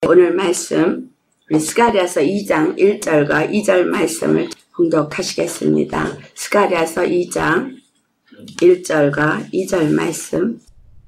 오늘 말씀 우리 스가랴서 2장 1절과 2절 말씀을 봉독하시겠습니다. 스가랴서 2장 1절과 2절 말씀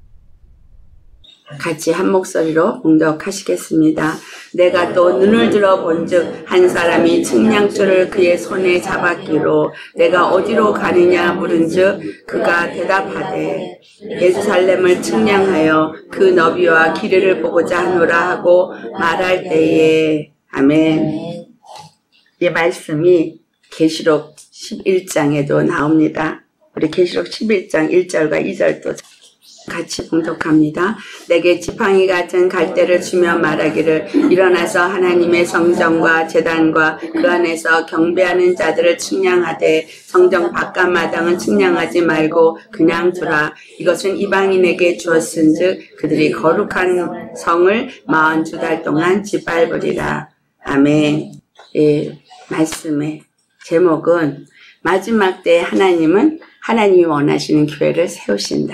같이 한 목소리로 봉독하시겠습니다. 내가 또 눈을 들어 본즉 한 사람이 측량줄을 그의 손에 잡았기로 내가 어디로 가느냐 물은즉 그가 대답하되 예루살렘을 측량하여 그 너비와 길이를 보고자 하노라 하고 말할 때에 아멘. 이 말씀이 계시록 11장에도 나옵니다. 우리 계시록 11장 1절과 2절도 같이 봉독합니다. 내게 지팡이 같은 갈대를 주며 말하기를 일어나서 하나님의 성전과 제단과 그 안에서 경배하는 자들을 측량하되 성전 바깥마당은 측량하지 말고 그냥 두라. 이것은 이방인에게 주었은즉 그들이 거룩한 성을 42달 동안 짓밟으리라. 아멘. 예, 말씀의 제목은 마지막 때 하나님은 하나님이 원하시는 교회를 세우신다.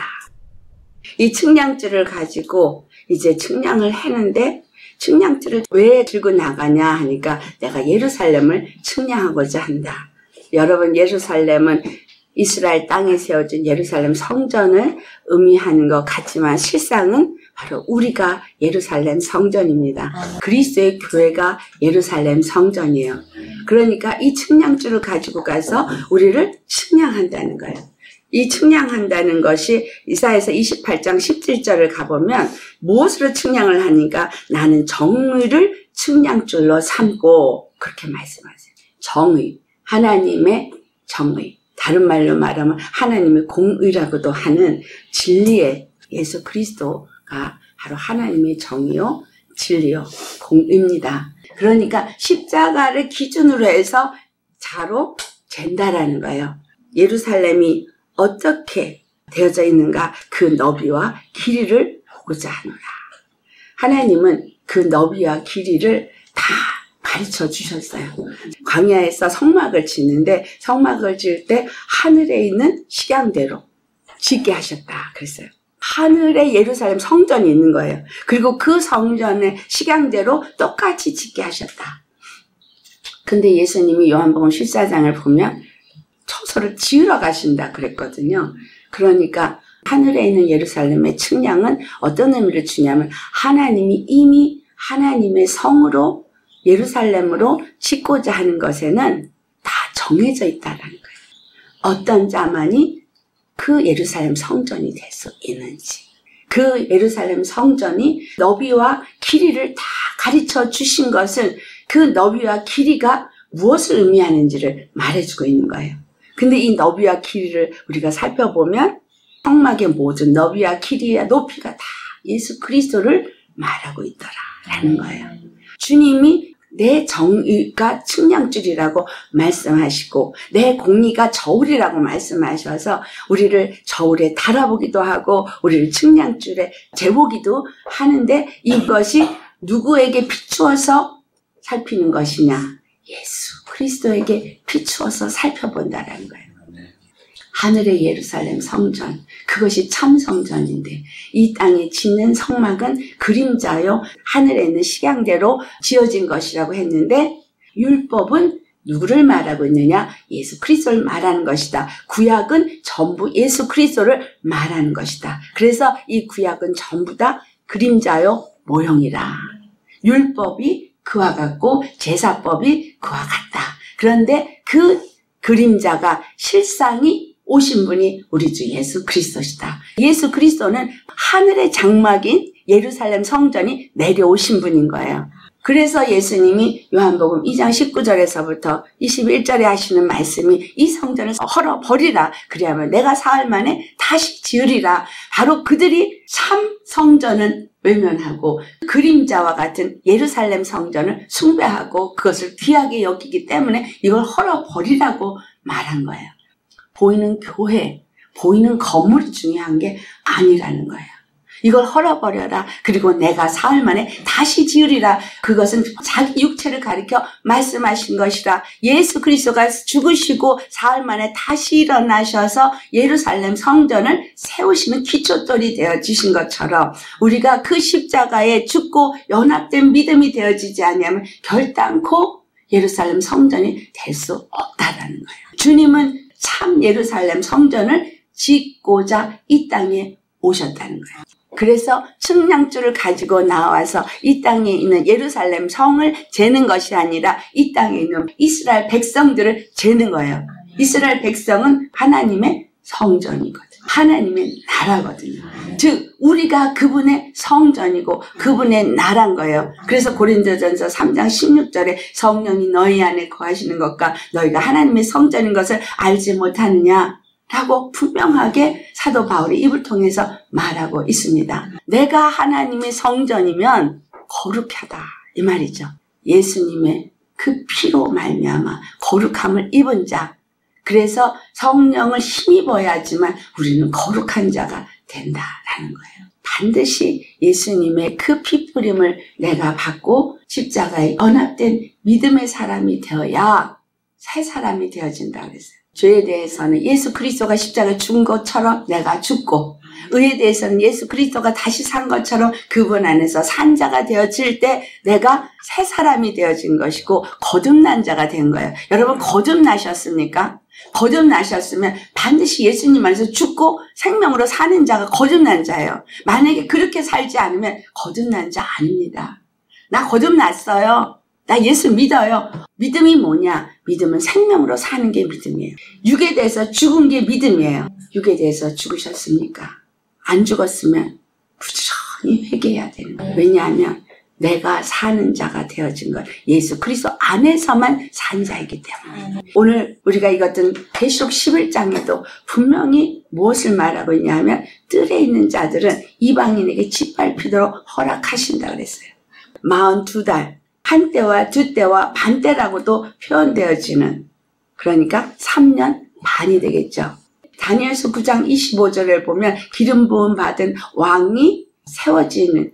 이 측량줄을 가지고 이제 측량을 했는데 측량줄을 왜 들고 나가냐 하니까 내가 예루살렘을 측량하고자 한다. 여러분, 예루살렘은 이스라엘 땅에 세워진 예루살렘 성전을 의미하는 것 같지만 실상은 바로 우리가 예루살렘 성전입니다. 그리스도의 교회가 예루살렘 성전이에요. 그러니까 이 측량줄을 가지고 가서 우리를 측량한다는 거예요. 이 측량한다는 것이 이사야서 28장 17절을 가보면 무엇으로 측량을 하니까 나는 정의를 측량줄로 삼고 그렇게 말씀하세요. 정의, 하나님의 정의. 다른 말로 말하면 하나님의 공의라고도 하는 진리의 예수 그리스도가 바로 하나님의 정의요, 진리요, 공의입니다. 그러니까 십자가를 기준으로 해서 자로 잰다라는 거예요. 예루살렘이 어떻게 되어져 있는가? 그 너비와 길이를 보고자 하노라. 하나님은 그 너비와 길이를 다 가르쳐 주셨어요. 광야에서 성막을 짓는데 성막을 지을 때 하늘에 있는 식양대로 짓게 하셨다 그랬어요. 하늘에 예루살렘 성전이 있는 거예요. 그리고 그 성전의 식양대로 똑같이 짓게 하셨다. 근데 예수님이 요한복음 14장을 보면 처소를 지으러 가신다 그랬거든요. 그러니까 하늘에 있는 예루살렘의 측량은 어떤 의미를 주냐면 하나님이 이미 하나님의 성으로 예루살렘으로 짓고자 하는 것에는 다 정해져 있다는 거예요. 어떤 자만이 그 예루살렘 성전이 될 수 있는지, 그 예루살렘 성전이 너비와 길이를 다 가르쳐 주신 것은 그 너비와 길이가 무엇을 의미하는지를 말해주고 있는 거예요. 근데 이 너비와 길이를 우리가 살펴보면 성막의 모든 너비와 길이와 높이가 다 예수 그리스도를 말하고 있더라라는 거예요. 주님이 내 정의가 측량줄이라고 말씀하시고 내 공의가 저울이라고 말씀하셔서 우리를 저울에 달아보기도 하고 우리를 측량줄에 재보기도 하는데 이것이 누구에게 비추어서 살피는 것이냐? 예수 그리스도에게 비추어서 살펴본다라는 거예요. 하늘의 예루살렘 성전, 그것이 참 성전인데 이 땅에 짓는 성막은 그림자요 하늘에 있는 식양대로 지어진 것이라고 했는데 율법은 누구를 말하고 있느냐? 예수 그리스도를 말하는 것이다. 구약은 전부 예수 그리스도를 말하는 것이다. 그래서 이 구약은 전부 다 그림자요 모형이라. 율법이 그와 같고 제사법이 그와 같다. 그런데 그 그림자가 실상이 오신 분이 우리 주 예수 그리스도시다. 예수 그리스도는 하늘의 장막인 예루살렘 성전이 내려오신 분인 거예요. 그래서 예수님이 요한복음 2장 19절에서부터 21절에 하시는 말씀이 이 성전을 헐어버리라. 그리하면 내가 사흘 만에 다시 지으리라. 바로 그들이 참 성전은 외면하고 그림자와 같은 예루살렘 성전을 숭배하고 그것을 귀하게 여기기 때문에 이걸 헐어버리라고 말한 거예요. 보이는 교회, 보이는 건물이 중요한 게 아니라는 거예요. 이걸 헐어버려라. 그리고 내가 사흘 만에 다시 지으리라. 그것은 자기 육체를 가리켜 말씀하신 것이라. 예수 그리스도가 죽으시고 사흘 만에 다시 일어나셔서 예루살렘 성전을 세우시는 기초돌이 되어지신 것처럼 우리가 그 십자가에 죽고 연합된 믿음이 되어지지 않으면 결단코 예루살렘 성전이 될 수 없다라는 거예요. 주님은 참 예루살렘 성전을 짓고자 이 땅에 오셨다는 거예요. 그래서 측량줄을 가지고 나와서 이 땅에 있는 예루살렘 성을 재는 것이 아니라 이 땅에 있는 이스라엘 백성들을 재는 거예요. 이스라엘 백성은 하나님의 성전이거든요. 하나님의 나라거든요. 즉 우리가 그분의 성전이고 그분의 나라인 거예요. 그래서 고린도전서 3장 16절에 성령이 너희 안에 거하시는 것과 너희가 하나님의 성전인 것을 알지 못하느냐 라고 분명하게 사도 바울이 입을 통해서 말하고 있습니다. 내가 하나님의 성전이면 거룩하다 이 말이죠. 예수님의 그 피로 말미암아 거룩함을 입은 자, 그래서 성령을 힘입어야지만 우리는 거룩한 자가 된다라는 거예요. 반드시 예수님의 그 피뿌림을 내가 받고 십자가에 연합된 믿음의 사람이 되어야 새 사람이 되어진다 그랬어요. 죄에 대해서는 예수 그리스도가 십자가에 죽은 것처럼 내가 죽고, 의에 대해서는 예수 그리스도가 다시 산 것처럼 그분 안에서 산 자가 되어질 때 내가 새 사람이 되어진 것이고 거듭난 자가 된 거예요. 여러분 거듭나셨습니까? 거듭나셨으면 반드시 예수님 안에서 죽고 생명으로 사는 자가 거듭난 자예요. 만약에 그렇게 살지 않으면 거듭난 자 아닙니다. 나 거듭났어요. 나 예수 믿어요. 믿음이 뭐냐? 믿음은 생명으로 사는 게 믿음이에요. 육에 대해서 죽은 게 믿음이에요. 육에 대해서 죽으셨습니까? 안 죽었으면 부지런히 회개해야 되는 거예요. 왜냐하면 내가 사는 자가 되어진 것, 예수 그리스도 안에서만 산 자이기 때문에. 오늘 우리가 읽었던 계시록 11장에도 분명히 무엇을 말하고 있냐면 뜰에 있는 자들은 이방인에게 짓밟히도록 허락하신다 그랬어요. 42달, 한 때와 두 때와 반 때라고도 표현되어지는, 그러니까 3년 반이 되겠죠. 다니엘서 9장 25절을 보면 기름 부음 받은 왕이 세워지는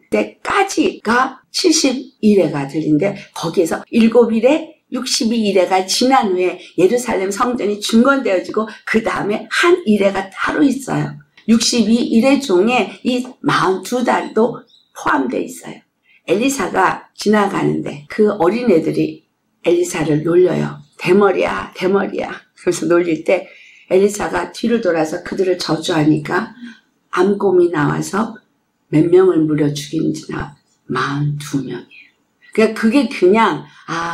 때까지가 70일에가 들린데 거기에서 7일에 62일에가 지난 후에 예루살렘 성전이 중건되어지고 그 다음에 한 일회가 따로 있어요. 62일의 중에 이 42달도 포함되어 있어요. 엘리사가 지나가는데 그 어린애들이 엘리사를 놀려요. 대머리야 대머리야. 그래서 놀릴 때 엘리사가 뒤를 돌아서 그들을 저주하니까 암곰이 나와서 몇 명을 무려 죽인지나 42명이에요. 그러니까 그게 그냥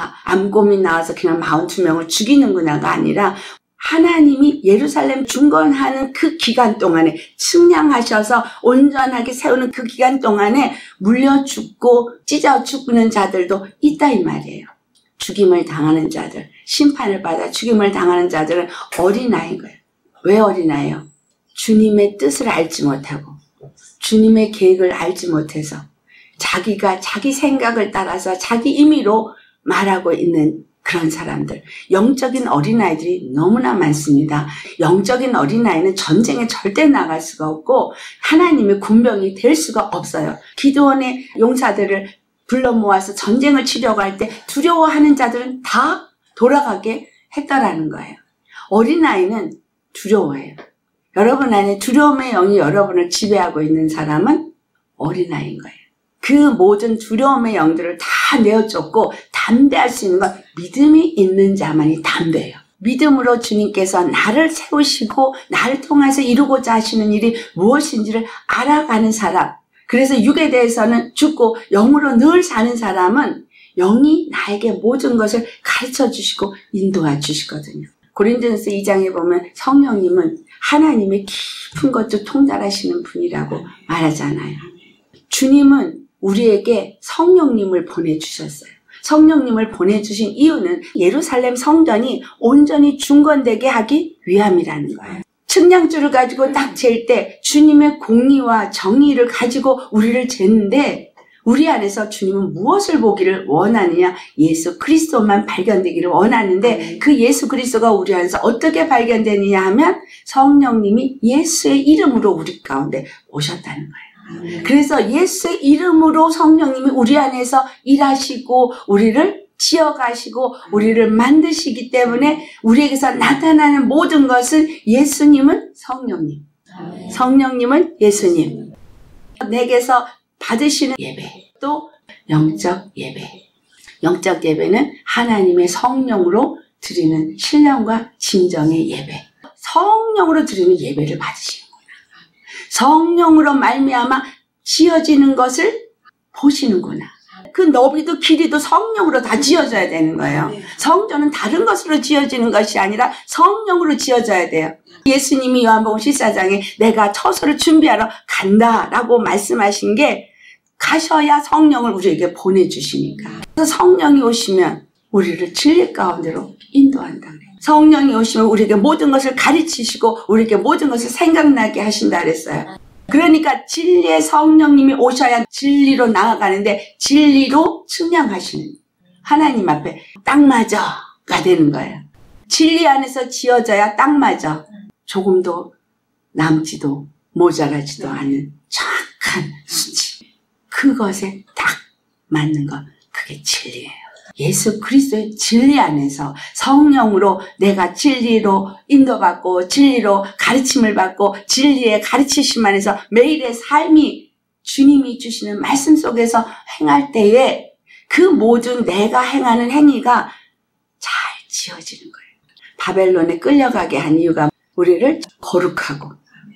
암곰이 나와서 그냥 42명을 죽이는구나가 아니라 하나님이 예루살렘 중건하는 그 기간 동안에 측량하셔서 온전하게 세우는 그 기간 동안에 물려 죽고 찢어 죽는 자들도 있다 이 말이에요. 죽임을 당하는 자들, 심판을 받아 죽임을 당하는 자들은 어린아이인 거예요. 왜 어린아이예요? 주님의 뜻을 알지 못하고 주님의 계획을 알지 못해서 자기가 자기 생각을 따라서 자기 임의로 말하고 있는 그런 사람들, 영적인 어린아이들이 너무나 많습니다. 영적인 어린아이는 전쟁에 절대 나갈 수가 없고 하나님의 군병이 될 수가 없어요. 기드온의 용사들을 불러 모아서 전쟁을 치려고 할 때 두려워하는 자들은 다 돌아가게 했다라는 거예요. 어린아이는 두려워해요. 여러분 안에 두려움의 영이 여러분을 지배하고 있는 사람은 어린아이인 거예요. 그 모든 두려움의 영들을 다 내어쫓고 담대할 수 있는 건 믿음이 있는 자만이 담대해요. 믿음으로 주님께서 나를 세우시고 나를 통해서 이루고자 하시는 일이 무엇인지를 알아가는 사람, 그래서 육에 대해서는 죽고 영으로 늘 사는 사람은 영이 나에게 모든 것을 가르쳐 주시고 인도해 주시거든요. 고린도전서 2장에 보면 성령님은 하나님의 깊은 것도 통달하시는 분이라고 말하잖아요. 주님은 우리에게 성령님을 보내주셨어요. 성령님을 보내주신 이유는 예루살렘 성전이 온전히 중건되게 하기 위함이라는 거예요. 측량줄을 가지고 딱 잴 때 주님의 공의와 정의를 가지고 우리를 쟀는데 우리 안에서 주님은 무엇을 보기를 원하느냐? 예수 그리스도만 발견되기를 원하는데 그 예수 그리스도가 우리 안에서 어떻게 발견되느냐 하면 성령님이 예수의 이름으로 우리 가운데 오셨다는 거예요. 그래서 예수의 이름으로 성령님이 우리 안에서 일하시고 우리를 지어가시고 우리를 만드시기 때문에 우리에게서 나타나는 모든 것은 예수님은 성령님, 성령님은 예수님, 내게서 받으시는 예배, 또 영적 예배. 영적 예배는 하나님의 성령으로 드리는 신령과 진정의 예배. 성령으로 드리는 예배를 받으시는구나. 성령으로 말미암아 지어지는 것을 보시는구나. 그 너비도 길이도 성령으로 다 지어져야 되는 거예요. 성전은 다른 것으로 지어지는 것이 아니라 성령으로 지어져야 돼요. 예수님이 요한복음 14장에 내가 처소를 준비하러 간다라고 말씀하신 게 가셔야 성령을 우리에게 보내주시니까. 그래서 성령이 오시면 우리를 진리 가운데로 인도한다 그래요. 성령이 오시면 우리에게 모든 것을 가르치시고 우리에게 모든 것을 생각나게 하신다 그랬어요. 그러니까 진리의 성령님이 오셔야 진리로 나아가는데 진리로 측량하시는 하나님 앞에 딱 맞아가 되는 거예요. 진리 안에서 지어져야 딱 맞아. 조금도 남지도 모자라지도 않는 정확한 수치. 그것에 딱 맞는 것. 그게 진리예요. 예수 그리스도의 진리 안에서 성령으로 내가 진리로 인도받고 진리로 가르침을 받고 진리의 가르치심 안에서 매일의 삶이 주님이 주시는 말씀 속에서 행할 때에 그 모든 내가 행하는 행위가 잘 지어지는 거예요. 바벨론에 끌려가게 한 이유가 우리를 거룩하고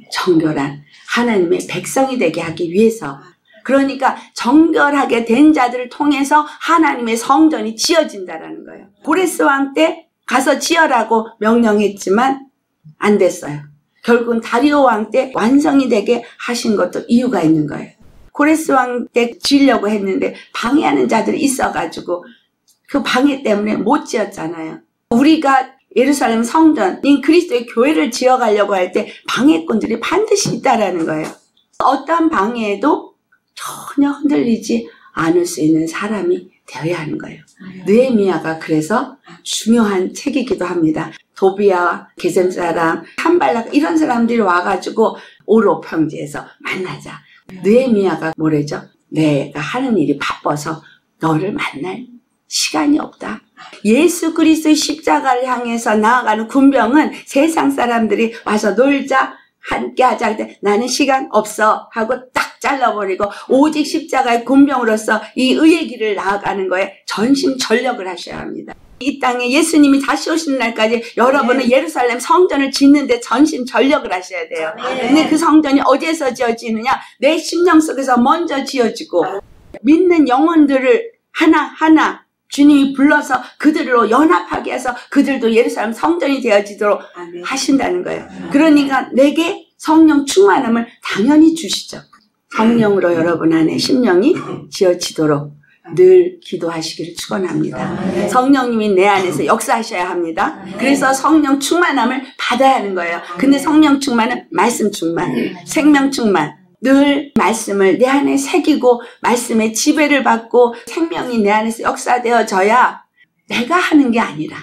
정결한 하나님의 백성이 되게 하기 위해서, 그러니까 정결하게 된 자들을 통해서 하나님의 성전이 지어진다라는 거예요. 고레스 왕 때 가서 지어라고 명령했지만 안 됐어요. 결국은 다리오 왕 때 완성이 되게 하신 것도 이유가 있는 거예요. 고레스 왕 때 지으려고 했는데 방해하는 자들이 있어가지고 그 방해 때문에 못 지었잖아요. 우리가 예루살렘 성전인 그리스도의 교회를 지어가려고 할 때 방해꾼들이 반드시 있다라는 거예요. 어떠한 방해에도 전혀 흔들리지 않을 수 있는 사람이 되어야 하는 거예요. 느헤미야가 그래서 중요한 책이기도 합니다. 도비아, 게셈 사람, 산발락 이런 사람들이 와가지고 오로 평지에서 만나자. 느헤미야가 뭐래죠? 내가 하는 일이 바빠서 너를 만날 시간이 없다. 예수 그리스도의 십자가를 향해서 나아가는 군병은 세상 사람들이 와서 놀자, 함께 하자 할 때 나는 시간 없어 하고 딱 잘라버리고 오직 십자가의 군병으로서 이 의의 길을 나아가는 거에 전심전력을 하셔야 합니다. 이 땅에 예수님이 다시 오시는 날까지 여러분은 예루살렘 성전을 짓는데 전심전력을 하셔야 돼요. 근데 그 성전이 어디에서 지어지느냐? 내 심령 속에서 먼저 지어지고 믿는 영혼들을 하나하나 주님이 불러서 그들로 연합하게 해서 그들도 예루살렘 성전이 되어지도록 하신다는 거예요. 그러니까 내게 성령 충만함을 당연히 주시죠. 성령으로 여러분 안에 심령이 지어지도록 늘 기도하시기를 축원합니다. 성령님이 내 안에서 역사하셔야 합니다. 그래서 성령 충만함을 받아야 하는 거예요. 근데 성령 충만은 말씀 충만, 생명 충만. 늘 말씀을 내 안에 새기고 말씀의 지배를 받고 생명이 내 안에서 역사되어져야 내가 하는 게 아니라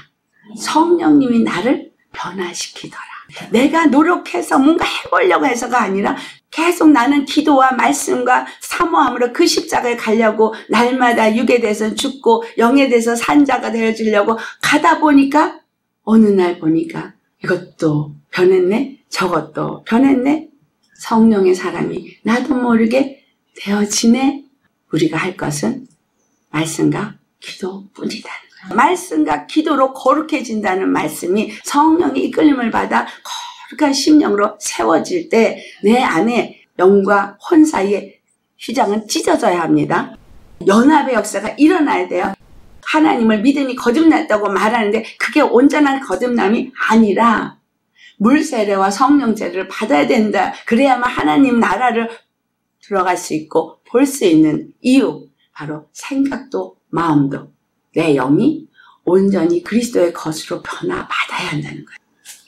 성령님이 나를 변화시키더라. 내가 노력해서 뭔가 해보려고 해서가 아니라 계속 나는 기도와 말씀과 사모함으로 그 십자가에 가려고 날마다 육에 대해서 죽고 영에 대해서 산 자가 되어지려고 가다 보니까 어느 날 보니까 이것도 변했네, 저것도 변했네. 성령의 사람이 나도 모르게 되어지네. 우리가 할 것은 말씀과 기도뿐이다. 말씀과 기도로 거룩해진다는 말씀이 성령의 이끌림을 받아 거룩한 심령으로 세워질 때 내 안에 영과 혼 사이에 휘장은 찢어져야 합니다. 연합의 역사가 일어나야 돼요. 하나님을 믿으니 거듭났다고 말하는데 그게 온전한 거듭남이 아니라 물세례와 성령세례를 받아야 된다. 그래야만 하나님 나라를 들어갈 수 있고 볼 수 있는 이유. 바로 생각도 마음도 내 영이 온전히 그리스도의 것으로 변화받아야 한다는 거예요.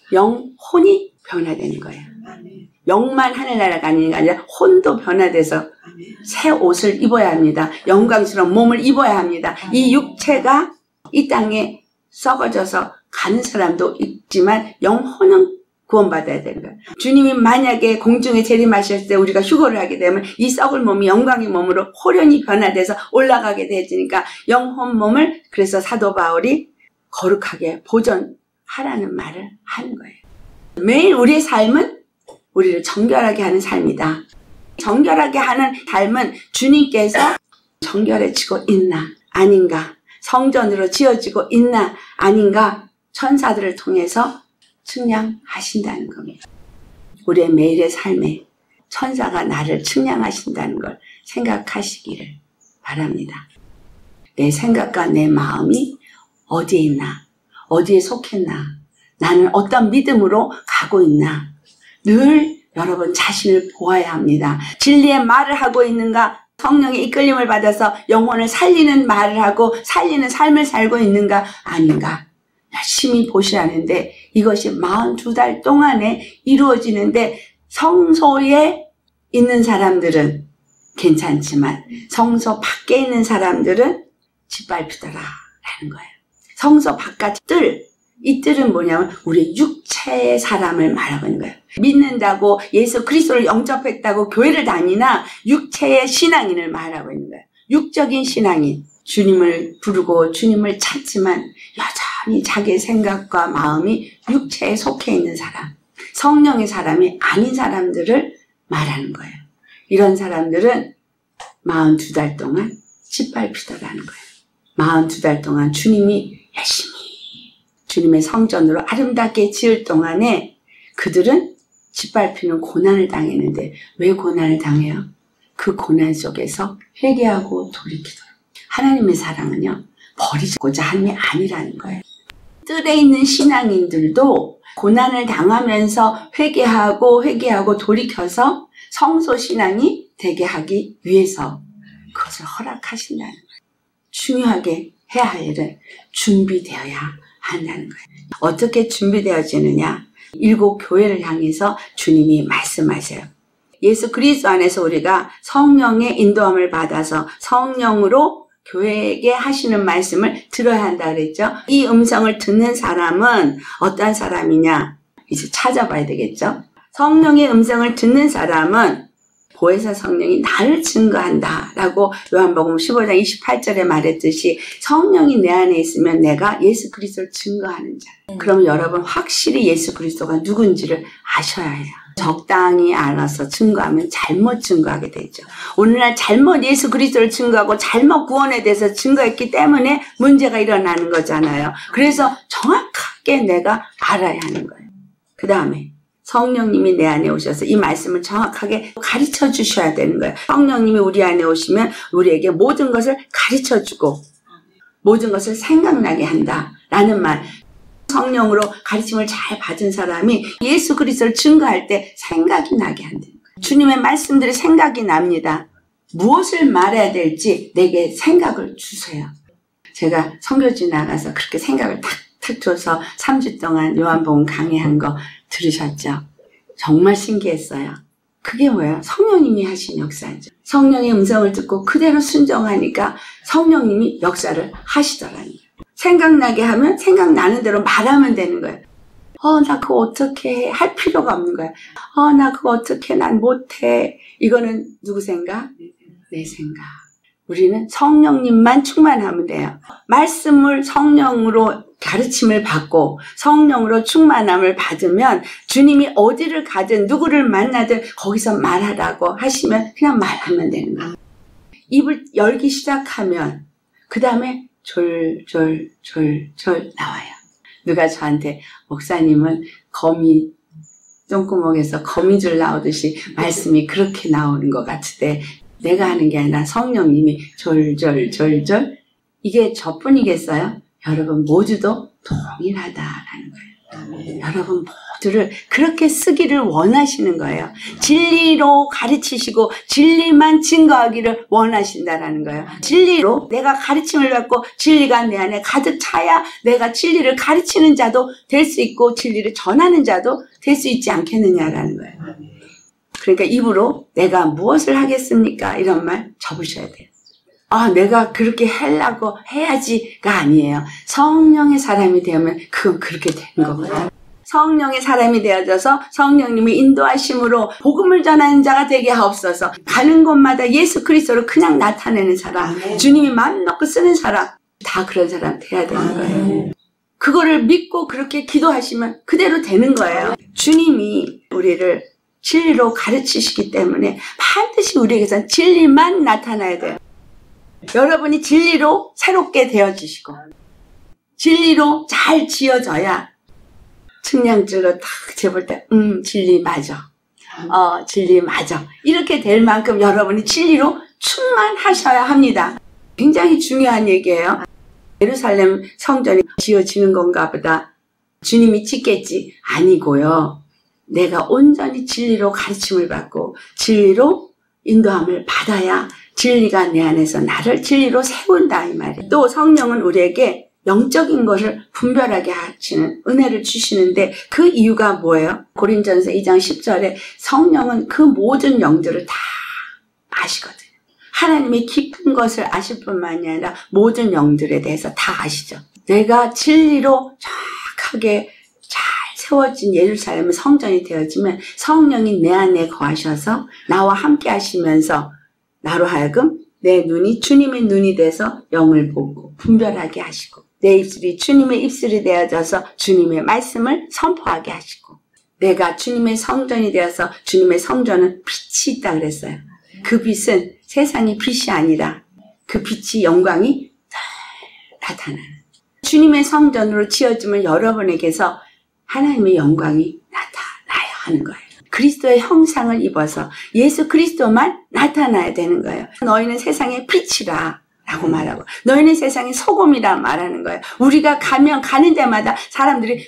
영혼이 변화되는 거예요. 영만 하늘나라가 아니라 혼도 변화돼서 새 옷을 입어야 합니다. 영광스러운 몸을 입어야 합니다. 이 육체가 이 땅에 썩어져서 가는 사람도 있지만 영혼은 구원받아야 되는 거예요. 주님이 만약에 공중에 재림하실 때 우리가 휴거를 하게 되면 이 썩을 몸이 영광의 몸으로 호련히 변화돼서 올라가게 되니까 영혼 몸을 그래서 사도 바울이 거룩하게 보존하라는 말을 하는 거예요. 매일 우리의 삶은 우리를 정결하게 하는 삶이다. 정결하게 하는 삶은 주님께서 정결해지고 있나 아닌가, 성전으로 지어지고 있나 아닌가 천사들을 통해서 측량하신다는 겁니다. 우리의 매일의 삶에 천사가 나를 측량하신다는 걸 생각하시기를 바랍니다. 내 생각과 내 마음이 어디에 있나, 어디에 속했나, 나는 어떤 믿음으로 가고 있나, 늘 여러분 자신을 보아야 합니다. 진리의 말을 하고 있는가, 성령의 이끌림을 받아서 영혼을 살리는 말을 하고 살리는 삶을 살고 있는가 아닌가 열심히 보시라는데, 이것이 42달 동안에 이루어지는데 성소에 있는 사람들은 괜찮지만 성소 밖에 있는 사람들은 짓밟히더라 라는 거예요. 성소 바깥 뜰, 이 뜰은 뭐냐면 우리 육체의 사람을 말하고 있는 거예요. 믿는다고 예수 그리스도를 영접했다고 교회를 다니나 육체의 신앙인을 말하고 있는 거예요. 육적인 신앙인, 주님을 부르고 주님을 찾지만 여전히 자기의 생각과 마음이 육체에 속해 있는 사람, 성령의 사람이 아닌 사람들을 말하는 거예요. 이런 사람들은 42달 동안 짓밟히더라는 거예요. 42달 동안 주님이 열심히 주님의 성전으로 아름답게 지을 동안에 그들은 짓밟히는 고난을 당했는데, 왜 고난을 당해요? 그 고난 속에서 회개하고 돌이키도록. 하나님의 사랑은요, 버리고자 하는 게 아니라는 거예요. 뜰에 있는 신앙인들도 고난을 당하면서 회개하고 돌이켜서 성소 신앙이 되게 하기 위해서 그것을 허락하신다는 거예요. 중요하게 해야 할 일은 준비되어야 한다는 거예요. 어떻게 준비되어지느냐? 7 교회를 향해서 주님이 말씀하세요. 예수 그리스도 안에서 우리가 성령의 인도함을 받아서 성령으로 교회에게 하시는 말씀을 들어야 한다 그랬죠. 이 음성을 듣는 사람은 어떤 사람이냐? 이제 찾아봐야 되겠죠. 성령의 음성을 듣는 사람은 보혜사 성령이 나를 증거한다 라고 요한복음 15장 28절에 말했듯이 성령이 내 안에 있으면 내가 예수 그리스도를 증거하는 자. 그러면 여러분 확실히 예수 그리스도가 누군지를 아셔야 해요. 적당히 알아서 증거하면 잘못 증거하게 되죠. 오늘날 잘못 예수 그리스도를 증거하고 잘못 구원에 대해서 증거했기 때문에 문제가 일어나는 거잖아요. 그래서 정확하게 내가 알아야 하는 거예요. 그 다음에 성령님이 내 안에 오셔서 이 말씀을 정확하게 가르쳐 주셔야 되는 거예요. 성령님이 우리 안에 오시면 우리에게 모든 것을 가르쳐 주고 모든 것을 생각나게 한다라는 말. 성령으로 가르침을 잘 받은 사람이 예수 그리스도를 증거할 때 생각이 나게 한다는 거예요. 주님의 말씀들이 생각이 납니다. 무엇을 말해야 될지 내게 생각을 주세요. 제가 선교지 나가서 그렇게 생각을 탁 줘서 3주 동안 요한복음 강의한 거 들으셨죠? 정말 신기했어요. 그게 뭐예요? 성령님이 하신 역사죠. 성령의 음성을 듣고 그대로 순종하니까 성령님이 역사를 하시더라는 거예요. 생각나게 하면 생각나는 대로 말하면 되는 거예요. 나 그거 어떻게 해? 할 필요가 없는 거예요. 나 그거 어떻게 해? 난 못해. 이거는 누구 생각? 내 생각. 우리는 성령님만 충만하면 돼요. 말씀을 성령으로 가르침을 받고 성령으로 충만함을 받으면 주님이 어디를 가든 누구를 만나든 거기서 말하라고 하시면 그냥 말하면 되는 거예요. 입을 열기 시작하면 그 다음에 졸졸 나와요. 누가 저한테 목사님은 거미 똥구멍에서 거미줄 나오듯이 말씀이 그렇게 나오는 것 같은데 내가 하는 게 아니라 성령님이 졸졸 이게 저뿐이겠어요? 여러분 모두도 동일하다라는 거예요. 여러분 모두를 그렇게 쓰기를 원하시는 거예요. 진리로 가르치시고 진리만 증거하기를 원하신다라는 거예요. 진리로 내가 가르침을 받고 진리가 내 안에 가득 차야 내가 진리를 가르치는 자도 될 수 있고 진리를 전하는 자도 될 수 있지 않겠느냐라는 거예요. 그러니까 입으로 내가 무엇을 하겠습니까? 이런 말 접으셔야 돼요. 내가 그렇게 하려고 해야지가 아니에요. 성령의 사람이 되면 그건 그렇게 되는 거거든요. 성령의 사람이 되어져서 성령님의 인도하심으로 복음을 전하는 자가 되게 하옵소서. 가는 곳마다 예수 그리스도를 그냥 나타내는 사람, 주님이 마음 놓고 쓰는 사람, 다 그런 사람 돼야 되는 거예요. 그거를 믿고 그렇게 기도하시면 그대로 되는 거예요. 주님이 우리를 진리로 가르치시기 때문에 반드시 우리에게선 진리만 나타나야 돼요. 여러분이 진리로 새롭게 되어지시고 진리로 잘 지어져야 측량줄로 딱 재볼 때 진리 맞아. 진리 맞아. 이렇게 될 만큼 여러분이 진리로 충만하셔야 합니다. 굉장히 중요한 얘기예요. 예루살렘 성전이 지어지는 건가 보다. 주님이 짓겠지. 아니고요. 내가 온전히 진리로 가르침을 받고 진리로 인도함을 받아야 진리가 내 안에서 나를 진리로 세운다 이 말이에요. 또 성령은 우리에게 영적인 것을 분별하게 하시는 은혜를 주시는데 그 이유가 뭐예요? 고린전서 2장 10절에 성령은 그 모든 영들을 다 아시거든요. 하나님의 깊은 것을 아실 뿐만이 아니라 모든 영들에 대해서 다 아시죠. 내가 진리로 정확하게 잘 세워진 예루살렘 성전이 되어지면 성령이 내 안에 거하셔서 나와 함께 하시면서 나로 하여금 내 눈이 주님의 눈이 돼서 영을 보고 분별하게 하시고 내 입술이 주님의 입술이 되어져서 주님의 말씀을 선포하게 하시고 내가 주님의 성전이 되어서 주님의 성전은 빛이 있다 그랬어요. 그 빛은 세상의 빛이 아니라 그 빛이 영광이 나타나는 주님의 성전으로 지어지면 여러분에게서 하나님의 영광이 나타나야 하는 거예요. 그리스도의 형상을 입어서 예수 그리스도만 나타나야 되는 거예요. 너희는 세상의 빛이라 라고 말하고 너희는 세상의 소금이라 말하는 거예요. 우리가 가는 데마다 사람들이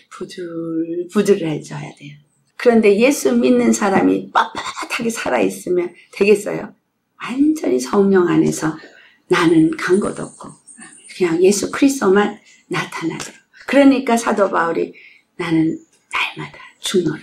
부들부들해져야 돼요. 그런데 예수 믿는 사람이 빳빳하게 살아있으면 되겠어요? 완전히 성령 안에서 나는 간 것 없고 그냥 예수 그리스도만 나타나요. 그러니까 사도 바울이 나는 날마다 죽노라.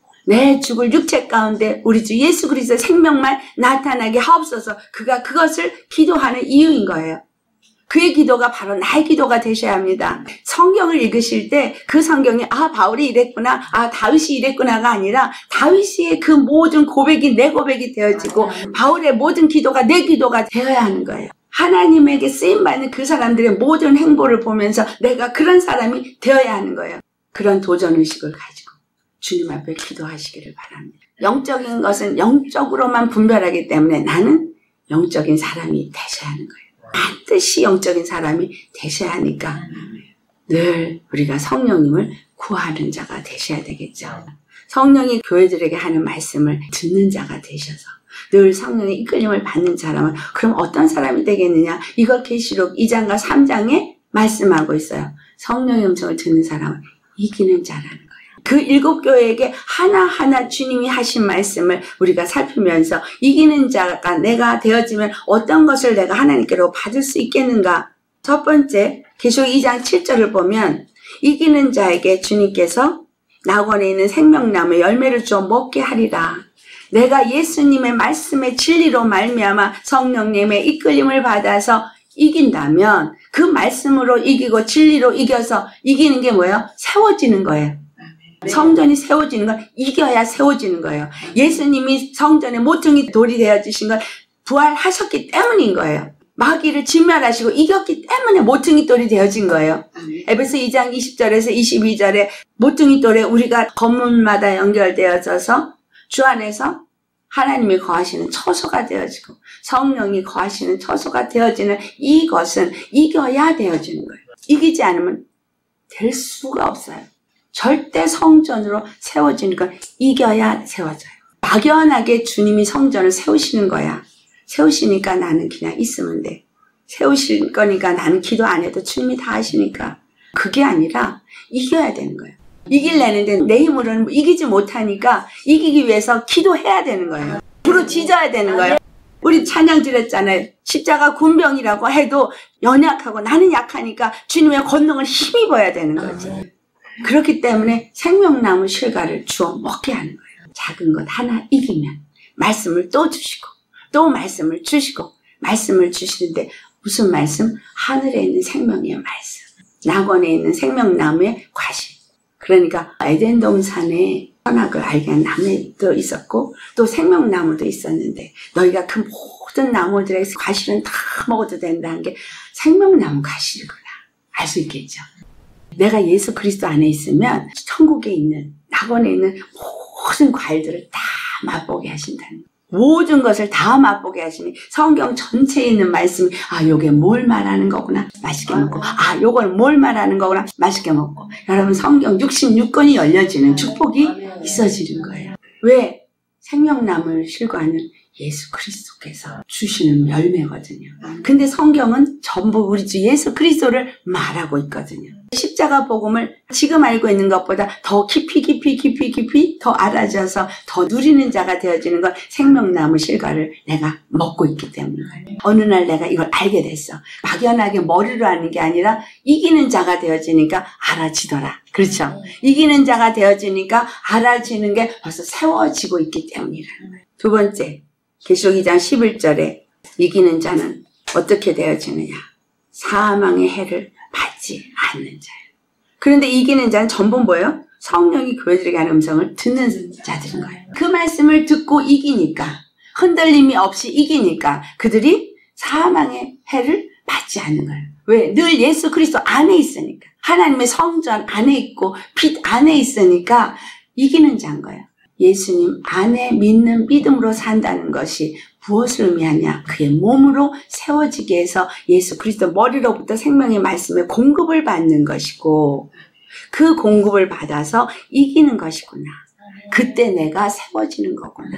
내 죽을 육체 가운데 우리 주 예수 그리스도의 생명만 나타나게 하옵소서. 그가 그것을 기도하는 이유인 거예요. 그의 기도가 바로 나의 기도가 되셔야 합니다. 성경을 읽으실 때 그 성경이 바울이 이랬구나, 다윗이 이랬구나가 아니라 다윗의 그 모든 고백이 내 고백이 되어지고 바울의 모든 기도가 내 기도가 되어야 하는 거예요. 하나님에게 쓰임받는 그 사람들의 모든 행보를 보면서 내가 그런 사람이 되어야 하는 거예요. 그런 도전의식을 가지고 주님 앞에 기도하시기를 바랍니다. 영적인 것은 영적으로만 분별하기 때문에 나는 영적인 사람이 되셔야 하는 거예요. 반드시 영적인 사람이 되셔야 하니까 늘 우리가 성령님을 구하는 자가 되셔야 되겠죠. 성령이 교회들에게 하는 말씀을 듣는 자가 되셔서 늘 성령의 이끌림을 받는 사람은 그럼 어떤 사람이 되겠느냐? 이거 계시록 2장과 3장에 말씀하고 있어요. 성령의 음성을 듣는 사람은 이기는 자라는 거예요. 그 7교회에게 하나하나 주님이 하신 말씀을 우리가 살피면서 이기는 자가 내가 되어지면 어떤 것을 내가 하나님께로 받을 수 있겠는가? 첫 번째, 계시록 2장 7절을 보면 이기는 자에게 주님께서 낙원에 있는 생명나무의 열매를 주어 먹게 하리라. 내가 예수님의 말씀의 진리로 말미암아 성령님의 이끌림을 받아서 이긴다면 그 말씀으로 이기고 진리로 이겨서 이기는 게 뭐예요? 세워지는 거예요. 성전이 세워지는 건 이겨야 세워지는 거예요. 예수님이 성전의 모퉁이 돌이 되어주신 건 부활하셨기 때문인 거예요. 마귀를 진멸하시고 이겼기 때문에 모퉁이 돌이 되어진 거예요. 에베소 2장 20절에서 22절에 모퉁이 돌에 우리가 건물마다 연결되어져서 주 안에서 하나님이 거하시는 처소가 되어지고 성령이 거하시는 처소가 되어지는 이것은 이겨야 되어지는 거예요. 이기지 않으면 될 수가 없어요. 절대 성전으로 세워지는 건 이겨야 세워져요. 막연하게 주님이 성전을 세우시는 거야. 세우시니까 나는 그냥 있으면 돼. 세우실 거니까 나는 기도 안 해도 주님이 다 하시니까. 그게 아니라 이겨야 되는 거예요. 이기려는데 내 힘으로는 이기지 못하니까 이기기 위해서 기도해야 되는 거예요. 부르짖어야 되는 거예요. 우리 찬양 드렸잖아요. 십자가 군병이라고 해도 연약하고 나는 약하니까 주님의 권능을 힘입어야 되는 거지. 그렇기 때문에 생명나무 실과를 주어 먹게 하는 거예요. 작은 것 하나 이기면 말씀을 또 주시고 또 말씀을 주시고 말씀을 주시는데 무슨 말씀? 하늘에 있는 생명의 말씀. 낙원에 있는 생명나무의 과실. 그러니까 에덴 동산에 선악을 알게 한 나무도 있었고 또 생명나무도 있었는데 너희가 그 모든 나무들의 과실은 다 먹어도 된다는 게 생명나무 과실이구나 알 수 있겠죠. 내가 예수 그리스도 안에 있으면 천국에 있는 낙원에 있는 모든 과일들을 다 맛보게 하신다는 거예요. 모든 것을 다 맛보게 하시니 성경 전체에 있는 말씀이 요게 뭘 말하는 거구나 맛있게 먹고 요걸 뭘 말하는 거구나 맛있게 먹고 여러분 성경 66권이 열려지는 축복이 있어지는 거예요. 왜? 생명나무를 실과하는 예수 그리스도께서 주시는 열매거든요. 근데 성경은 전부 우리 주 예수 그리스도를 말하고 있거든요. 십자가 복음을 지금 알고 있는 것보다 더 깊이 더 알아져서 더 누리는 자가 되어지는 건 생명나무 실과를 내가 먹고 있기 때문이에요. 어느 날 내가 이걸 알게 됐어. 막연하게 머리로 아는 게 아니라 이기는 자가 되어지니까 알아지더라. 그렇죠? 이기는 자가 되어지니까 알아지는 게 벌써 세워지고 있기 때문이라는 거예요. 두 번째, 계시록 2장 11절에 이기는 자는 어떻게 되어지느냐? 사망의 해를 받지 않는 자예요. 그런데 이기는 자는 전부 뭐예요? 성령이 교회들에게 하는 음성을 듣는 자들인 거예요. 그 말씀을 듣고 이기니까, 흔들림이 없이 이기니까 그들이 사망의 해를 받지 않는 거예요. 왜? 늘 예수 그리스도 안에 있으니까. 하나님의 성전 안에 있고 빛 안에 있으니까 이기는 자인 거예요. 예수님 안에 믿는 믿음으로 산다는 것이 무엇을 의미하냐? 그의 몸으로 세워지게 해서 예수 그리스도 머리로부터 생명의 말씀에 공급을 받는 것이고 그 공급을 받아서 이기는 것이구나. 그때 내가 세워지는 거구나.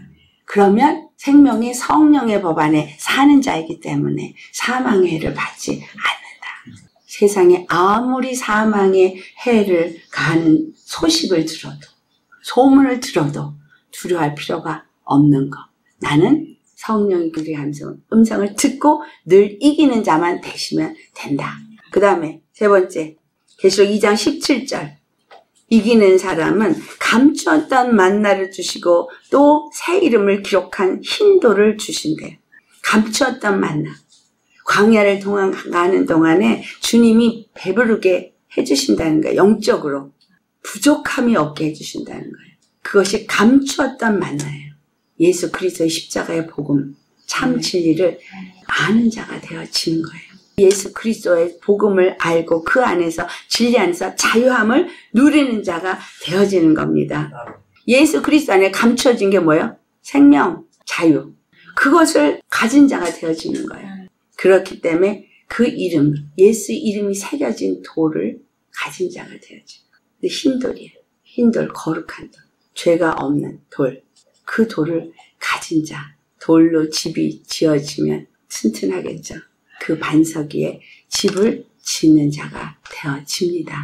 그러면 생명의 성령의 법 안에 사는 자이기 때문에 사망의 해를 받지 않는다. 세상에 아무리 사망의 해를 가하는 소식을 들어도 소문을 들어도 두려워할 필요가 없는 것. 나는 성령이 그들의 음성을 듣고 늘 이기는 자만 되시면 된다. 그 다음에 세 번째, 계시록 2장 17절. 이기는 사람은 감추었던 만나를 주시고 또 새 이름을 기록한 흰 돌을 주신대요. 감추었던 만나. 광야를 가는 동안에 주님이 배부르게 해주신다는 거예요. 영적으로. 부족함이 없게 해주신다는 거예요. 그것이 감추었던 만나예요. 예수 그리스도의 십자가의 복음, 참 진리를 아는 자가 되어지는 거예요. 예수 그리스도의 복음을 알고 그 안에서 진리 안에서 자유함을 누리는 자가 되어지는 겁니다. 예수 그리스도 안에 감춰진 게 뭐예요? 생명, 자유. 그것을 가진 자가 되어지는 거예요. 그렇기 때문에 그 이름, 예수 이름이 새겨진 돌을 가진 자가 되어지는 거예요. 흰 돌이에요. 흰 돌, 거룩한 돌. 죄가 없는 돌. 그 돌을 가진 자. 돌로 집이 지어지면 튼튼하겠죠. 그 반석 위에 집을 짓는 자가 되어집니다.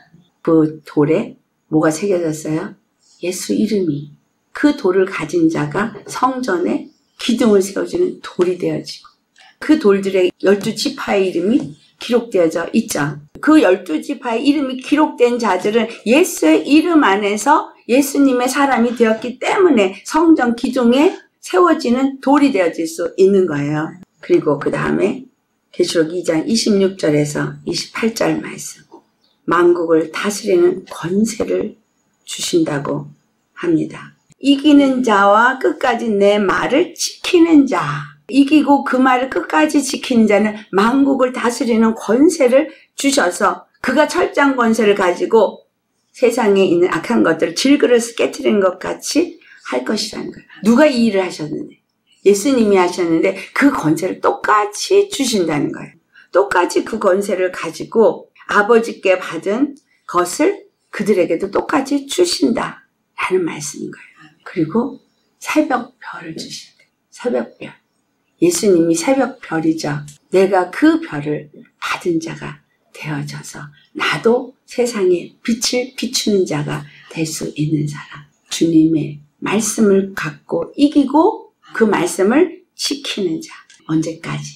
그 돌에 뭐가 새겨졌어요? 예수 이름이. 그 돌을 가진 자가 성전에 기둥을 세워주는 돌이 되어지고 그 돌들의 12지파의 이름이 기록되어져 있죠. 그 12지파의 이름이 기록된 자들은 예수의 이름 안에서 예수님의 사람이 되었기 때문에 성전 기둥에 세워지는 돌이 되어질 수 있는 거예요. 그리고 그 다음에 계시록 2장 26절에서 28절 말씀. 만국을 다스리는 권세를 주신다고 합니다. 이기는 자와 끝까지 내 말을 지키는 자. 이기고 그 말을 끝까지 지키는 자는 만국을 다스리는 권세를 주셔서 그가 철장 권세를 가지고 세상에 있는 악한 것들을 질그릇을 깨트리는 것 같이 할 것이라는 거예요. 누가 이 일을 하셨는데? 예수님이 하셨는데 그 권세를 똑같이 주신다는 거예요. 똑같이 그 권세를 가지고 아버지께 받은 것을 그들에게도 똑같이 주신다라는 말씀인 거예요. 그리고 새벽별을 주신대요. 새벽별. 예수님이 새벽별이죠. 내가 그 별을 받은 자가 되어져서 나도 세상에 빛을 비추는 자가 될 수 있는 사람. 주님의 말씀을 갖고 이기고 그 말씀을 지키는 자. 언제까지?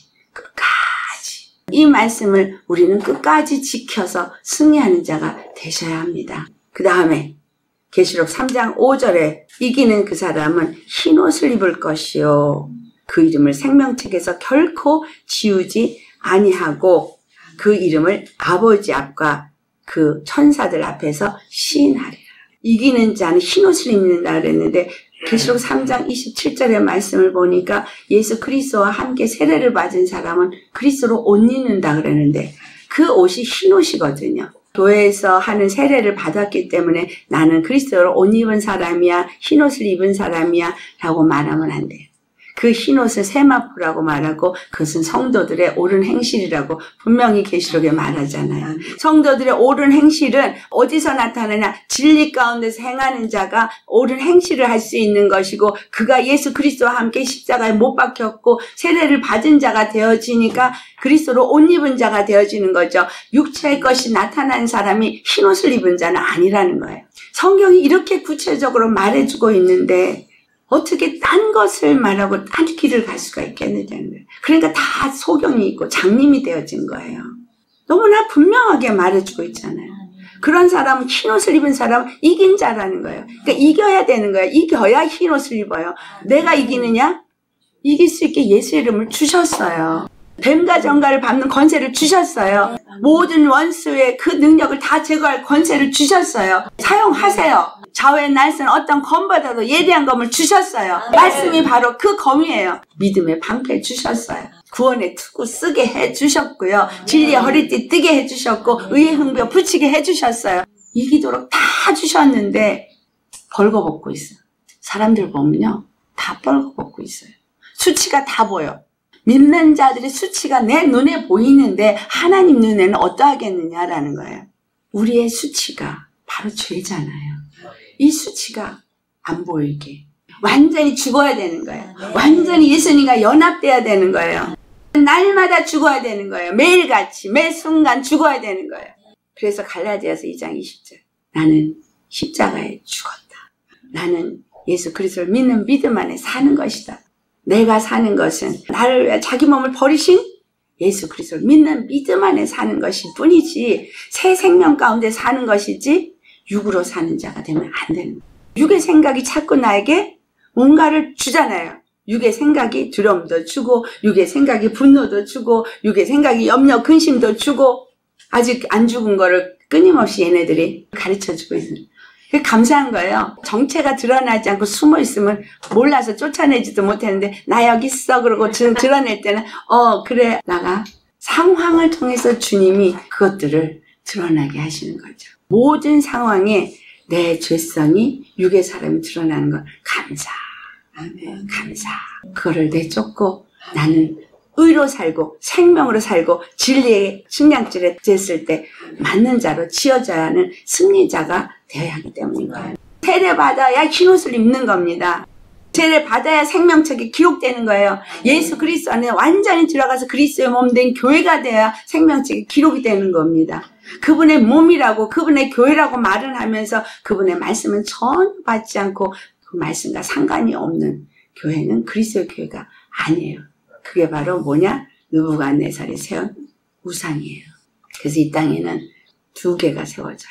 끝까지. 이 말씀을 우리는 끝까지 지켜서 승리하는 자가 되셔야 합니다. 그 다음에 계시록 3장 5절에 이기는 그 사람은 흰 옷을 입을 것이요. 그 이름을 생명책에서 결코 지우지 아니하고 그 이름을 아버지 앞과 그 천사들 앞에서 시인하리라. 이기는 자는 흰옷을 입는다 그랬는데 계시록 3장 27절의 말씀을 보니까 예수 그리스도와 함께 세례를 받은 사람은 그리스도로 옷 입는다 그랬는데 그 옷이 흰옷이거든요. 교회에서 하는 세례를 받았기 때문에 나는 그리스도로 옷 입은 사람이야, 흰옷을 입은 사람이야 라고 말하면 안 돼요. 그 흰옷은 세마포라고 말하고 그것은 성도들의 옳은 행실이라고 분명히 계시록에 말하잖아요. 성도들의 옳은 행실은 어디서 나타나냐? 진리 가운데서 행하는 자가 옳은 행실을 할 수 있는 것이고 그가 예수 그리스도와 함께 십자가에 못 박혔고 세례를 받은 자가 되어지니까 그리스도로 옷 입은 자가 되어지는 거죠. 육체의 것이 나타난 사람이 흰옷을 입은 자는 아니라는 거예요. 성경이 이렇게 구체적으로 말해주고 있는데 어떻게 딴 것을 말하고 딴 길을 갈 수가 있겠느냐는 거예요. 그러니까 다 소경이 있고 장님이 되어진 거예요. 너무나 분명하게 말해주고 있잖아요. 그런 사람은 흰옷을 입은 사람은 이긴 자라는 거예요. 그러니까 이겨야 되는 거예요. 이겨야 흰옷을 입어요. 내가 이기느냐? 이길 수 있게 예수 이름을 주셨어요. 뱀과 정갈을 밟는 권세를 주셨어요. 모든 원수의 그 능력을 다 제거할 권세를 주셨어요. 사용하세요. 좌우의 날선 어떤 검보다도 예리한 검을 주셨어요. 말씀이 바로 그 검이에요. 믿음의 방패 주셨어요. 구원의 투구 쓰게 해주셨고요. 진리의 허리띠 뜨게 해주셨고 의의 흥벼 붙이게 해주셨어요. 이기도록 다 주셨는데 벌거벗고 있어요. 사람들 보면요. 다 벌거벗고 있어요. 수치가 다 보여. 믿는 자들의 수치가 내 눈에 보이는데 하나님 눈에는 어떠하겠느냐라는 거예요. 우리의 수치가 바로 죄잖아요. 이 수치가 안 보이게 완전히 죽어야 되는 거예요. 완전히 예수님과 연합돼야 되는 거예요. 날마다 죽어야 되는 거예요. 매일같이 매 순간 죽어야 되는 거예요. 그래서 갈라디아서 2장 20절 나는 십자가에 죽었다. 나는 예수 그리스도를 믿는 믿음 안에 사는 것이다. 내가 사는 것은 나를 위해 자기 몸을 버리신 예수 그리스도를 믿는 믿음 안에 사는 것일 뿐이지 새 생명 가운데 사는 것이지 육으로 사는 자가 되면 안 되는 거예요. 육의 생각이 자꾸 나에게 뭔가를 주잖아요. 육의 생각이 두려움도 주고 육의 생각이 분노도 주고 육의 생각이 염려 근심도 주고 아직 안 죽은 거를 끊임없이 얘네들이 가르쳐주고 있어요. 감사한 거예요. 정체가 드러나지 않고 숨어 있으면 몰라서 쫓아내지도 못했는데 나 여기 있어 그러고 드러낼 때는 그래 나가 상황을 통해서 주님이 그것들을 드러나게 하시는 거죠. 모든 상황에 내 죄성이 육의 사람이 드러나는 걸 감사. 아멘. 감사. 그거를 내쫓고 나는 의로 살고 생명으로 살고 진리의 측량줄에 쟀을 때 맞는 자로 지어져야 하는 승리자가 되어야 하기 때문인 거예요. 세례 받아야 흰옷을 입는 겁니다. 세례 받아야 생명책이 기록되는 거예요. 예수 그리스도 안에 완전히 들어가서 그리스도의 몸 된 교회가 되어야 생명책이 기록이 되는 겁니다. 그분의 몸이라고 그분의 교회라고 말을 하면서 그분의 말씀은 전혀 받지 않고 그 말씀과 상관이 없는 교회는 그리스도의 교회가 아니에요. 그게 바로 뭐냐? 느부갓네살이 세운 우상이에요. 그래서 이 땅에는 두 개가 세워져요.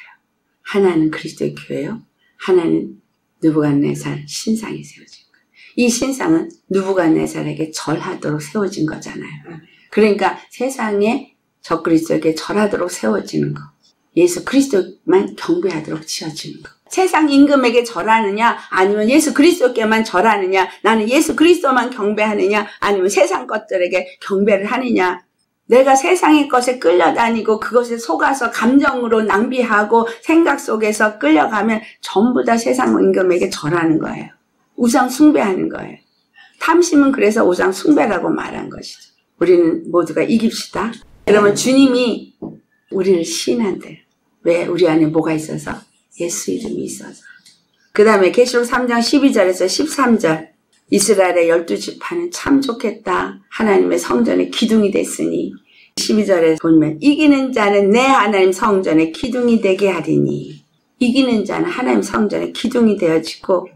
하나는 그리스도의 교회요. 하나는 느부갓네살 신상이 세워진 거예요. 이 신상은 느부갓네살에게 절하도록 세워진 거잖아요. 그러니까 세상에 적그리스도에게 절하도록 세워지는 거. 예수 그리스도만 경배하도록 지어지는 거. 세상 임금에게 절하느냐 아니면 예수 그리스도께만 절하느냐 나는 예수 그리스도만 경배하느냐 아니면 세상 것들에게 경배를 하느냐 내가 세상의 것에 끌려다니고 그것에 속아서 감정으로 낭비하고 생각 속에서 끌려가면 전부 다 세상 임금에게 절하는 거예요. 우상 숭배하는 거예요. 탐심은 그래서 우상 숭배라고 말한 것이죠. 우리는 모두가 이깁시다. 그러면 주님이 우리를 시인한대요. 왜? 우리 안에 뭐가 있어서? 예수 이름이 있어서. 그 다음에 계시록 3장 12절에서 13절 이스라엘의 12지파는 참 좋겠다. 하나님의 성전의 기둥이 됐으니 12절에 보면 이기는 자는 내 하나님 성전의 기둥이 되게 하리니 이기는 자는 하나님 성전의 기둥이 되어지고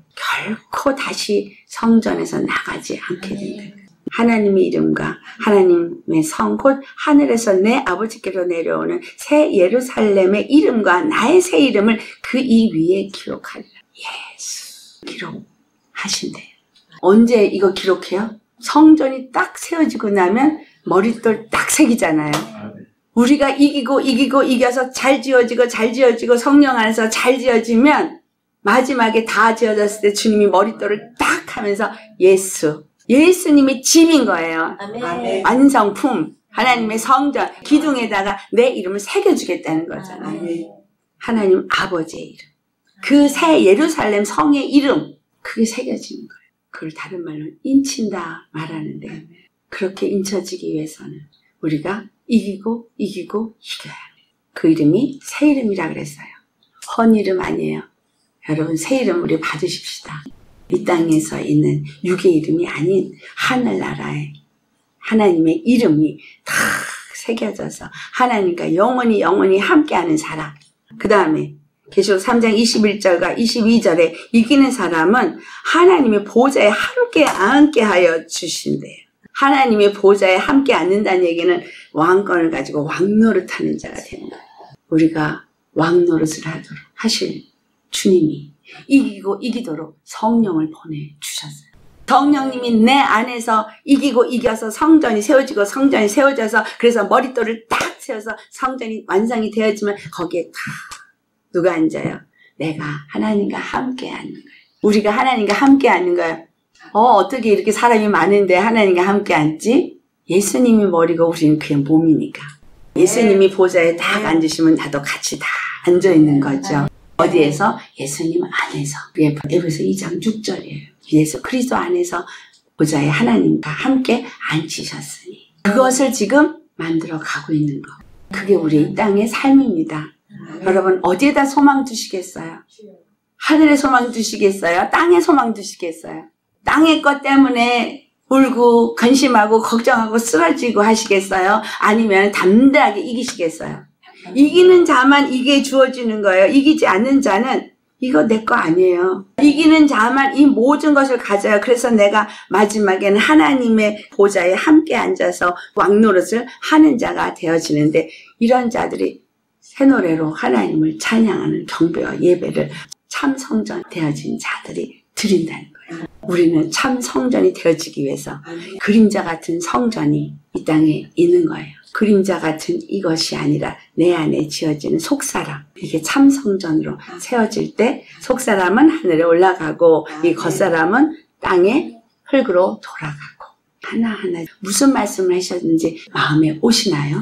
결코 다시 성전에서 나가지 않게 된다. 하나님의 이름과 하나님의 성 곧 하늘에서 내 아버지께로 내려오는 새 예루살렘의 이름과 나의 새 이름을 그 이 위에 기록하리라. 예수 기록하신대요. 언제 이거 기록해요? 성전이 딱 세워지고 나면 머릿돌 딱 새기잖아요. 우리가 이겨서 잘 지어지고 성령 안에서 잘 지어지면 마지막에 다 지어졌을 때 주님이 머릿돌을 딱 하면서 예수님이 집인 거예요. 아멘. 완성품, 하나님의 성전, 기둥에다가 내 이름을 새겨주겠다는 거잖아요. 하나님 아버지의 이름. 그 새 예루살렘 성의 이름, 그게 새겨지는 거예요. 그걸 다른 말로 인친다 말하는데, 그렇게 인쳐지기 위해서는 우리가 이기고 이겨야 해요. 그 이름이 새 이름이라 그랬어요. 헌 이름 아니에요. 여러분, 새 이름 우리 받으십시다. 이 땅에서 있는 육의 이름이 아닌 하늘나라의 하나님의 이름이 다 새겨져서 하나님과 영원히 함께하는 사람. 그 다음에 계시록 3장 21절과 22절에 이기는 사람은 하나님의 보좌에 함께 앉게하여 주신대요. 하나님의 보좌에 함께 앉는다는 얘기는 왕권을 가지고 왕노릇하는 자가 되는 거예요. 우리가 왕노릇을 하도록 하실 주님이 이기고 이기도록 성령을 보내주셨어요. 성령님이 내 안에서 이기고 이겨서 성전이 세워져서 그래서 머릿돌을 딱 세워서 성전이 완성이 되어지면 거기에 다 누가 앉아요? 내가 하나님과 함께 앉는 거예요. 우리가 하나님과 함께 앉는 거예요. 어떻게 이렇게 사람이 많은데 하나님과 함께 앉지? 예수님이 머리고 우리는 그냥 몸이니까. 예수님이 보좌에 딱 앉으시면 나도 같이 다 앉아있는 거죠. 어디에서? 예수님 안에서. 에베소 2장 6절이에요. 예수 그리스도 안에서 보좌에 하나님과 함께 앉히셨으니 그것을 지금 만들어 가고 있는 거. 그게 우리 이 땅의 삶입니다. 여러분, 어디에다 소망 두시겠어요? 하늘에 소망 두시겠어요? 땅에 소망 두시겠어요? 땅의 것 때문에 울고 근심하고 걱정하고 쓰러지고 하시겠어요? 아니면 담대하게 이기시겠어요? 이기는 자만 이게 주어지는 거예요. 이기지 않는 자는 이거 내 거 아니에요. 이기는 자만 이 모든 것을 가져요. 그래서 내가 마지막에는 하나님의 보좌에 함께 앉아서 왕노릇을 하는 자가 되어지는데, 이런 자들이 새 노래로 하나님을 찬양하는 경배와 예배를 참 성전 되어진 자들이 드린다는 거예요. 우리는 참 성전이 되어지기 위해서 그림자 같은 성전이 이 땅에 있는 거예요. 그림자 같은 이것이 아니라 내 안에 지어지는 속사람, 이게 참 성전으로 세워질 때 속사람은 하늘에 올라가고 이 겉사람은 땅에 흙으로 돌아가고, 하나하나 무슨 말씀을 하셨는지 마음에 오시나요?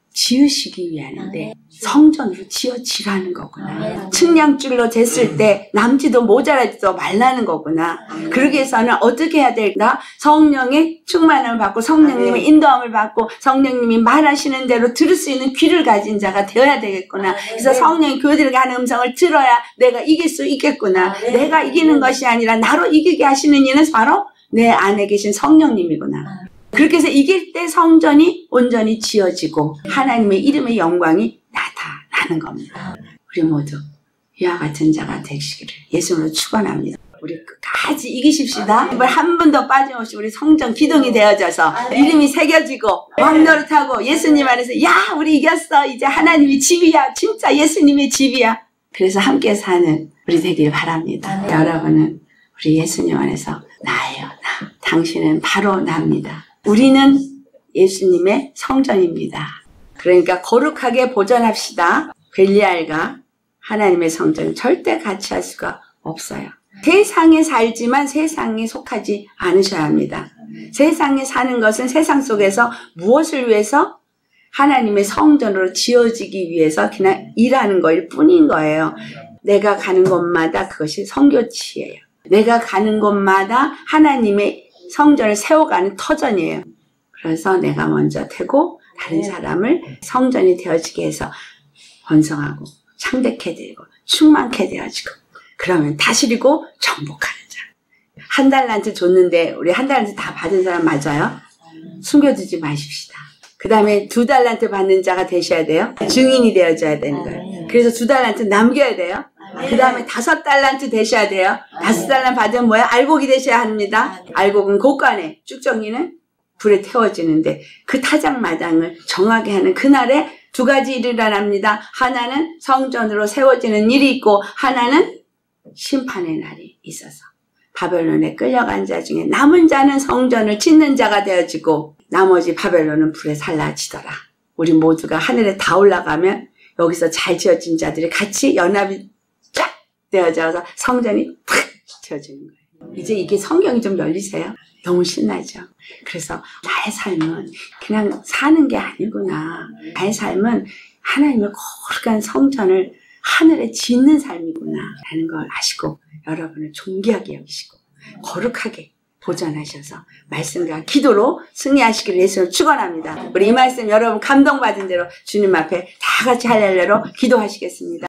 지으시기 위함인데 성전으로 지어지라는 거구나. 측량줄로 쟀을 때 남지도 모자라지도 말라는 거구나. 그러기 위해서는 어떻게 해야 될까? 성령의 충만함을 받고 성령님의 인도함을 받고 성령님이 말하시는 대로 들을 수 있는 귀를 가진 자가 되어야 되겠구나. 그래서 성령이 교회들에게 하는 음성을 들어야 내가 이길 수 있겠구나. 내가 이기는 것이 아니라 나로 이기게 하시는 이는 바로 내 안에 계신 성령님이구나. 그렇게 해서 이길 때 성전이 온전히 지어지고 하나님의 이름의 영광이 나타나는 겁니다. 우리 모두 이와 같은 자가 되시기를 예수님으로 축원합니다. 우리 끝까지 이기십시다. 이번 한 번도 빠짐없이 우리 성전 기둥이 되어져서 이름이 새겨지고 왕노릇하고 예수님 안에서 야 우리 이겼어. 이제 하나님이 집이야. 진짜 예수님의 집이야. 그래서 함께 사는 우리 되길 바랍니다. 여러분은 우리 예수님 안에서 나예요. 나. 당신은 바로 나입니다. 우리는 예수님의 성전입니다. 그러니까 거룩하게 보존합시다. 벨리알과 하나님의 성전은 절대 같이 할 수가 없어요. 세상에 살지만 세상에 속하지 않으셔야 합니다. 세상에 사는 것은 세상 속에서 무엇을 위해서? 하나님의 성전으로 지어지기 위해서 그냥 일하는 거일 뿐인 거예요. 내가 가는 곳마다 그것이 성교치예요. 내가 가는 곳마다 하나님의 성전을 세워가는 터전이에요. 그래서 내가 먼저 되고 다른 사람을 성전이 되어지게 해서 번성하고 창대케 되고 충만케 되어지고, 그러면 다스리고 정복하는 자. 한 달란트 줬는데 우리 한 달란트 다 받은 사람 맞아요? 숨겨두지 마십시다. 그 다음에 2달란트 받는 자가 되셔야 돼요. 증인이 되어져야 되는 거예요. 그래서 2달란트 남겨야 돼요. 그 다음에 5달란트 되셔야 돼요. 5달란트 받으면 뭐야? 알곡이 되셔야 합니다. 알곡은 곳간에, 쭉정이는 불에 태워지는데 그 타작마당을 정하게 하는 그날에 2가지 일이 일어납니다. 하나는 성전으로 세워지는 일이 있고 하나는 심판의 날이 있어서 바벨론에 끌려간 자 중에 남은 자는 성전을 짓는 자가 되어지고 나머지 바벨론은 불에 살라지더라. 우리 모두가 하늘에 다 올라가면 여기서 잘 지어진 자들이 같이 연합이 쫙 되어져서 성전이 팍 지어지는 거예요. 이제 이게 성경이 좀 열리세요? 너무 신나죠? 그래서 나의 삶은 그냥 사는 게 아니구나. 나의 삶은 하나님의 거룩한 성전을 하늘에 짓는 삶이구나 라는 걸 아시고 여러분을 존귀하게 여기시고 거룩하게 보존하셔서 말씀과 기도로 승리하시기를 예수로 축원합니다. 우리 이 말씀 여러분 감동받은 대로 주님 앞에 다 같이 할렐루야로 기도하시겠습니다.